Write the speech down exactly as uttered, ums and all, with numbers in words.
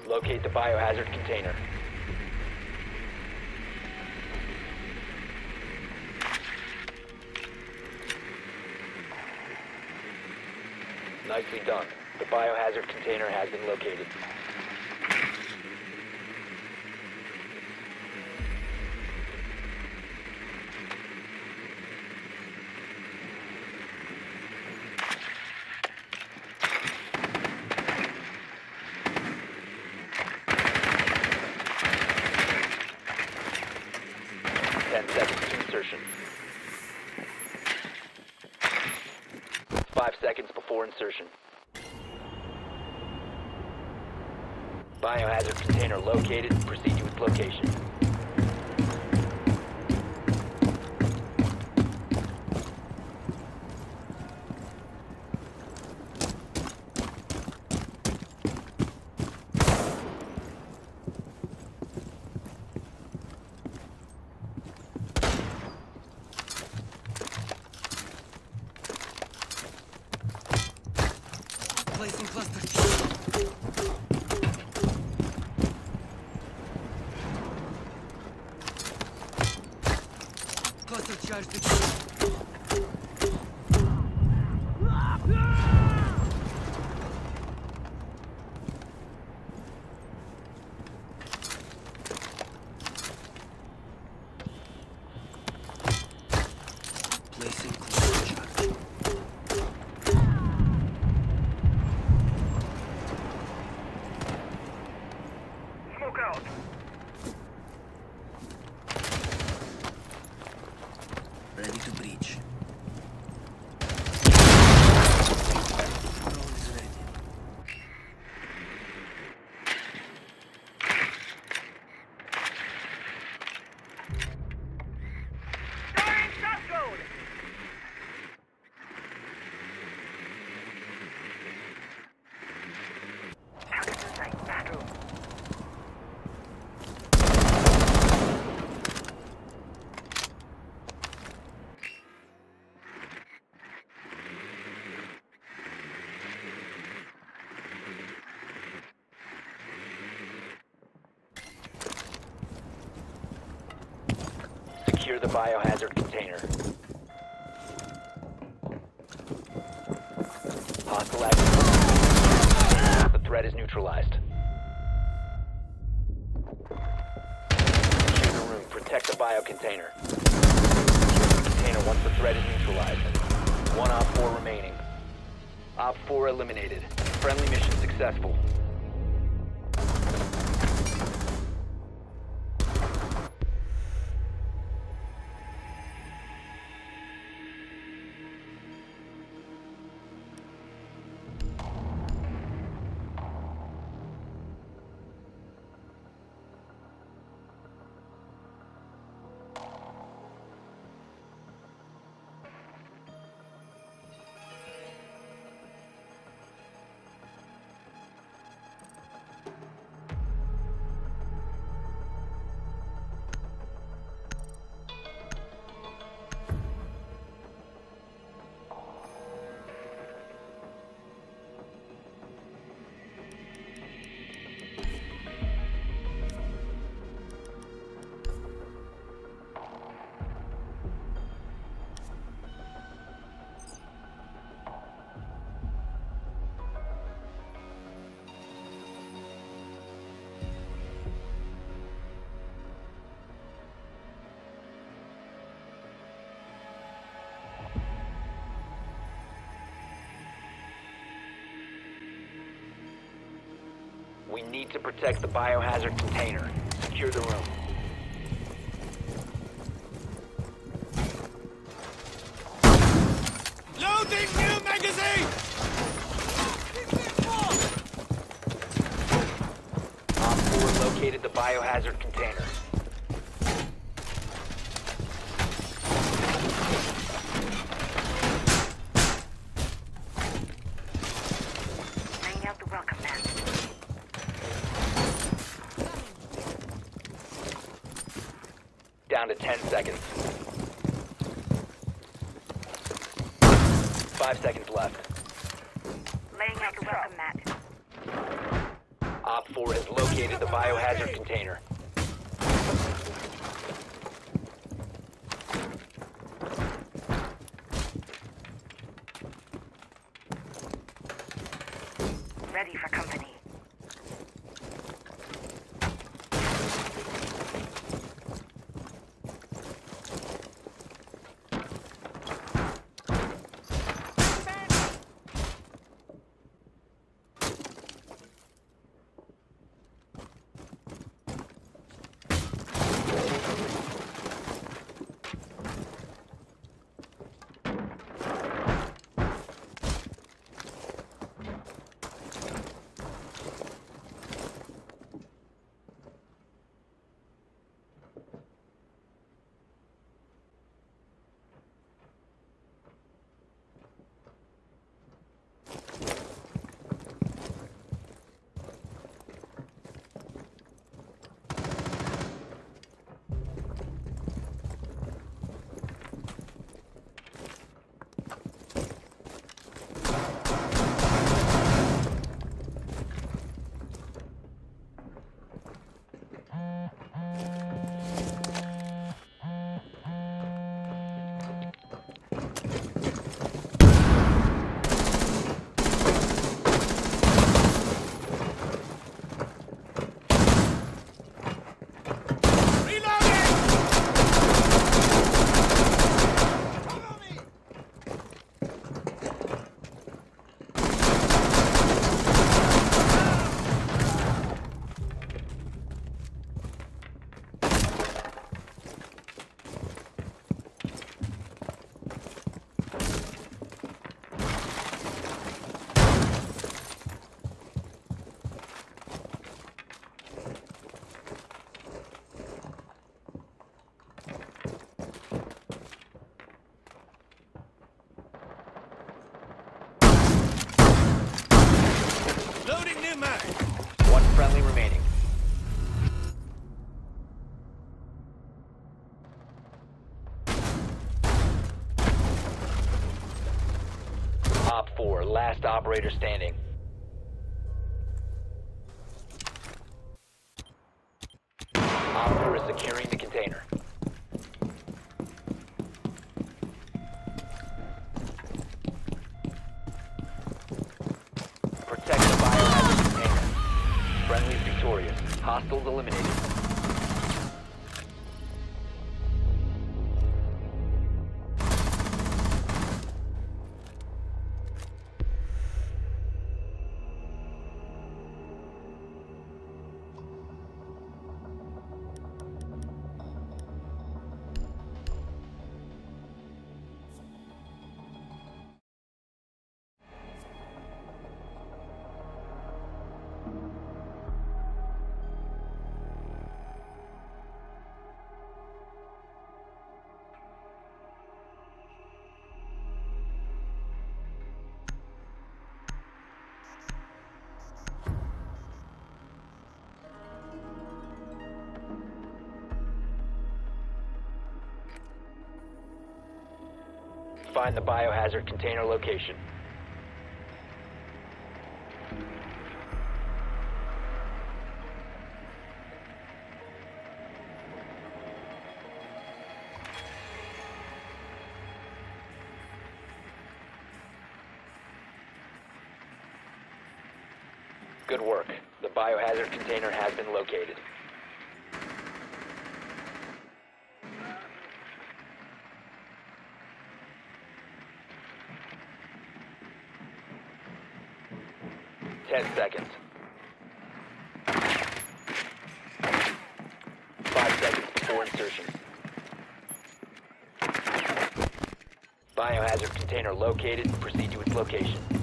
Locate the biohazard container. Nicely done. The biohazard container has been located. Ten seconds to insertion. Five seconds before insertion. Biohazard container located. Proceed to its location. Placing cluster. Cluster charged. Placing cluster charge. Smoke out. Ready to breach. Drone is ready. Starting soft code. Target in sight. Bathroom. Secure the biohazard container. Hostile activity. The threat is neutralized. Secure the room. Protect the biocontainer. Secure the container once the threat is neutralized. One Op four remaining. Op four eliminated. Friendly mission successful. We need to protect the biohazard container. Secure the room. Loading new magazine! Op four located the biohazard container. Laying out the welcome mat. Down to ten seconds. Five seconds left. Laying out the welcome mat. Op Op four has located the biohazard container. Ready for company. Loading new mag. One friendly remaining. Op four, last operator standing. Op four is securing the container. Protect the biohazard container. Friendly's victorious. Hostiles eliminated. Find the biohazard container location. Good work. The biohazard container has been located. Ten seconds. Five seconds before insertion. Biohazard container located. Proceed to its location.